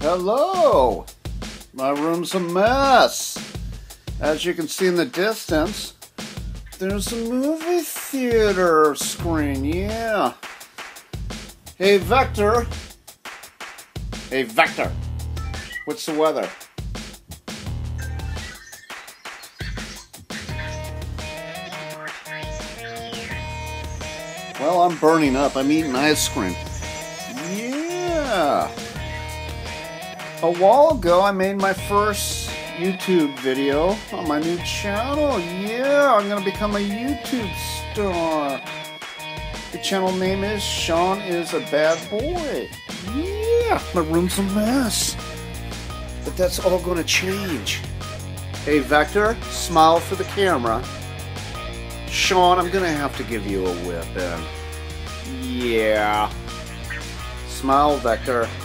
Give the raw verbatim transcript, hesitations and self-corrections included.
Hello! My room's a mess. As you can see in the distance, there's a movie theater screen, yeah. Hey, Vector. Hey, Vector. What's the weather? Well, I'm burning up. I'm eating ice cream. Yeah. A while ago, I made my first YouTube video on my new channel. Yeah, I'm gonna become a YouTube star. The channel name is Sean is a Bad Boy. Yeah, my room's a mess. But that's all gonna change. Hey, Vector, smile for the camera. Sean, I'm gonna have to give you a whipping. Yeah. Smile, Vector.